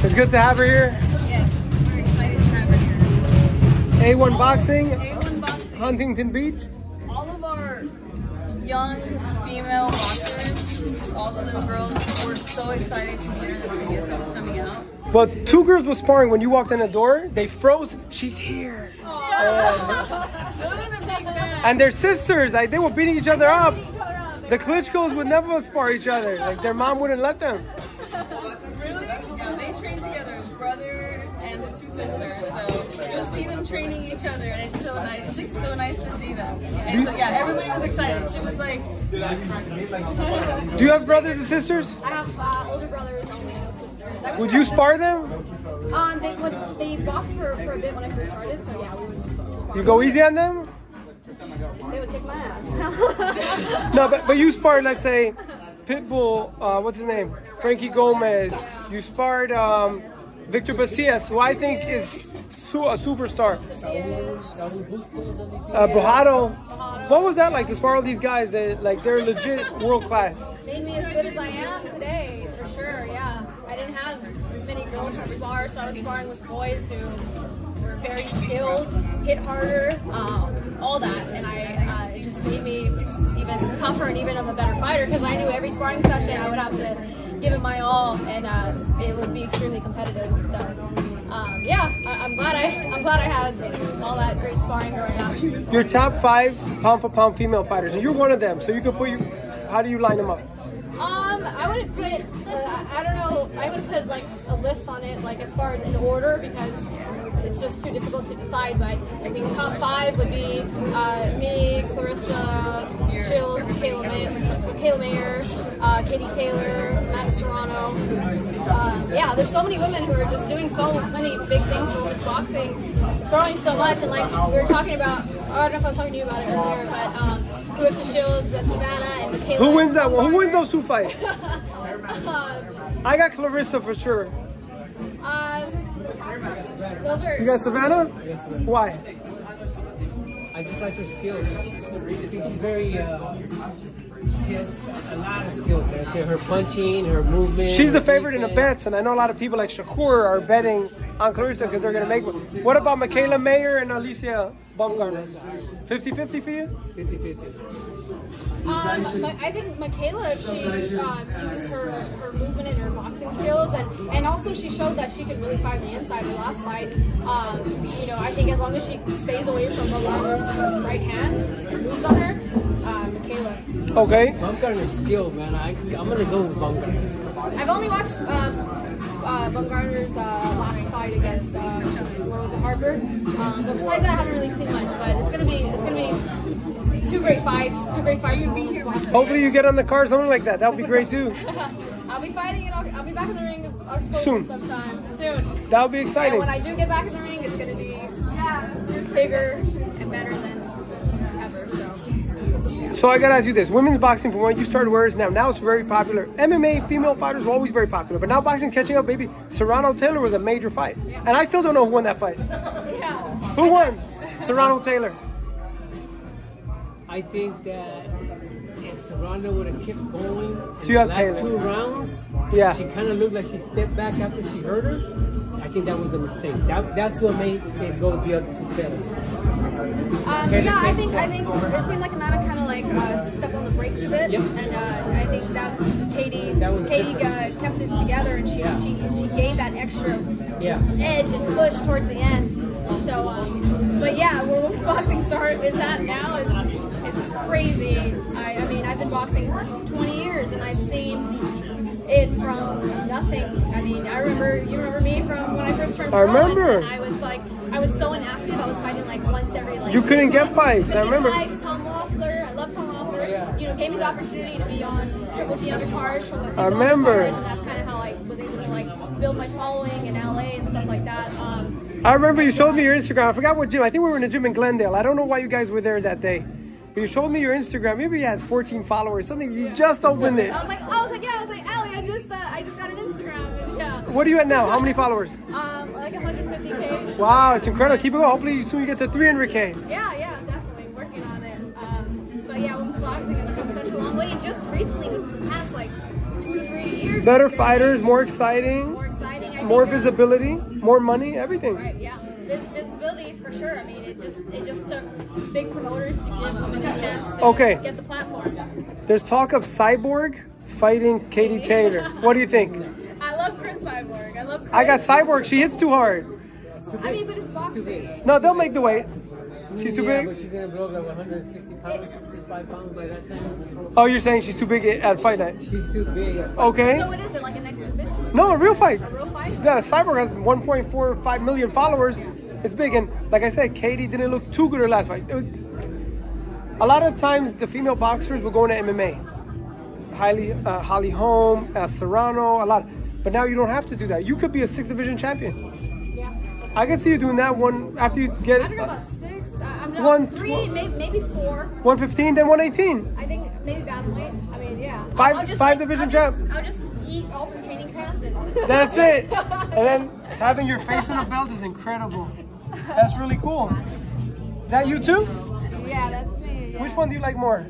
It's good to have her here. Yes, we're excited to have her here. A1 Boxing, A1 Boxing. Huntington Beach. All of our young female boxers, just all the little girls, were so excited to hear that CDSM was coming out. But two girls were sparring when you walked in the door. They froze. She's here. And they're sisters. Like, they were beating each other up. The Klitschkos would never spar each other. Like, their mom wouldn't let them. Really? Yeah, they train together, brother and the two sisters. So you'll see them training each other, and it's so nice. It's so nice to see them. And so yeah, everybody was excited. She was like, Do you have brothers and sisters? I have older brothers, only no sisters. Would you spar them? They boxed for a bit when I first started, so yeah, we would spar. You go easy on them? They would kick my ass. No, but you sparred, let's say, Pitbull, what's his name? Frankie Gomez. You sparred Victor Bacias, who I think is a superstar. Bojado. What was that like to spar all these guys? They're legit world class. Made me as good as I am today, for sure, yeah. I didn't have many girls to spar, so I was sparring with boys who were very skilled, hit harder, all that. And it just made me even tougher and even a better fighter, because I knew every sparring session I would have to give it my all, and it would be extremely competitive. So yeah, I'm glad I had all that great sparring growing up. Your top 5 pound for pound female fighters, and you're one of them. So you could how do you line them up? I wouldn't put I don't know, I would put like a list on it, like as far as in order, because it's just too difficult to decide. But I think top 5 would be me, Clarissa Shields, Michaela Mayer, Katie Taylor, Matt Serrano. Yeah, there's so many women who are just doing so many big things for women's boxing. It's growing so much, and like we were talking about, I don't know if I was talking to you about it earlier, but Clarissa Shields and Savannah and Michaela. Who wins that one? Who wins those 2 fights? I got Clarissa for sure. Those are. You got Savannah? Why? I just like her skills. I think she's very, she has a lot of skills. Right there. Her punching, her movement. She's the favorite in the bets, and I know a lot of people like Shakur are betting on Clarissa because they're going to make one. What about Michaela Mayer and Alicia Baumgartner? 50-50 for you? 50-50. I think Michaela, she uses her movement and her boxing skills, and also she showed that she could really fight on the inside in the last fight. You know, I think as long as she stays away from Baumgartner's right hand and moves on her, Michaela. Okay. Baumgartner's skill, man. I'm going to go with Baumgartner. I've only watched Baumgartner's last fight against what was it, Harper. But besides that, I haven't really seen much. But it's gonna be two great fights. Hopefully you get on the card, something like that. That would be great too. I'll be fighting, and I'll be back in the ring October Soon. sometime. That would be exciting. And when I do get back in the ring, it's gonna be bigger and better than ever. So I gotta ask you this: women's boxing, from when you started, where is now? Now it's very popular. MMA female fighters were always very popular, but now boxing catching up. Baby, Serrano Taylor was a major fight, and I still don't know who won that fight. Yeah. Who won? Serrano Taylor. I think that if Serrano would have kept going in you the have last Taylor. 2 rounds, Yeah. she kind of looked like she stepped back after she hurt her. I think that was a mistake. That's what made it go the other to Taylor. Yeah, I think it seemed like Amanda kind of like stepped on the brakes a bit, Yep. and I think that's Katie. That was Katie kept it together, and she gave that extra edge and push towards the end. So, but yeah, where women's boxing is at now it's crazy. I mean, I've been boxing for 20 years, and I've seen it from nothing. I mean, you remember me from when I first turned pro. I remember. And I was so inactive. I was fighting like once every. You couldn't get fights. I remember. Tom Loeffler. I love Tom Loeffler. You know, gave me the opportunity to be on Triple T undercards. I remember. And that's kind of how I was able to like build my following in LA and stuff like that. I remember you showed me your Instagram. I forgot what gym. I think we were in a gym in Glendale. I don't know why you guys were there that day. But you showed me your Instagram. Maybe you had 14 followers, something. You just opened it. I was like, Allie, I just got an Instagram. And yeah. What are you at now? How many followers? Like 150K. Wow, it's incredible. Keep it going. Hopefully soon you get to 300K. Yeah, definitely working on it. But yeah, women's boxing has come such a long way, and just recently, within the past like 2 to 3 years. Better fighters, more exciting. More exciting. I more visibility, more money, everything. Right, yeah. Visibility for sure. I mean, it just took big promoters to give women a chance to get the platform. There's talk of Cyborg fighting Katie Taylor. What do you think? I love Chris Cyborg. I got Cyborg. She hits too hard. I mean, but it's boxing. No, they'll make the weight. She's too big? But she's going to blow up like 160 pounds, 65 pounds by that time. Oh, you're saying she's too big at fight night? She's too big. Okay. So what is it, like an exhibition? No, a real fight. A real fight? Yeah, Cyborg has 1.45 million followers. It's big. And like I said, Katie didn't look too good her last fight. A lot of times, the female boxers will go into MMA. Holly Holm, Serrano, a lot. But now you don't have to do that. You could be a 6th division champion. Yeah. I can see you doing that one after you get I don't know about 6. I'm not 3, maybe 4. 115, then 118. I think maybe bantamweight. I mean, yeah. Five division champ. I'll just eat all from training camp. That's it. And then having your face in a belt is incredible. That's really cool. Is that you too? Yeah, that's me. Yeah. Which one do you like more?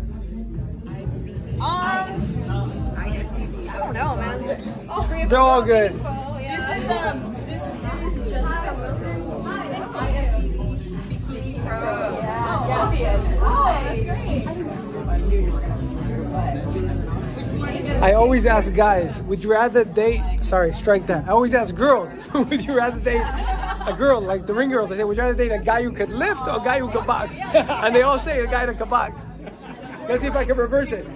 I don't know, man. All 3 of They're them all are good. info, yeah. This is Jessica Wilson. She's an IFBB bikini pro. I always ask guys, would you rather date, sorry, strike that. I always ask girls, would you rather date a girl, like the ring girls, I say, would you rather date a guy who could lift or a guy who could box? And they all say a guy that could box. Let's see if I can reverse it.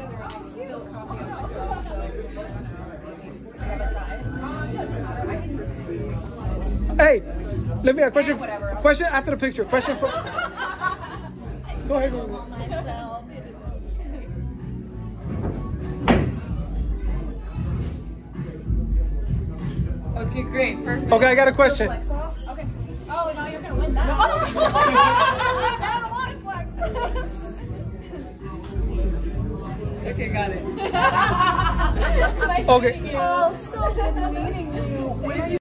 Hey, let me ask a question. Question after the picture. Question for. Go ahead. Okay, great, perfect. Okay, I got a question. Okay. Oh, no, you're gonna win that. I don't want to flex. Okay, got it. Okay. Oh, so good meeting you.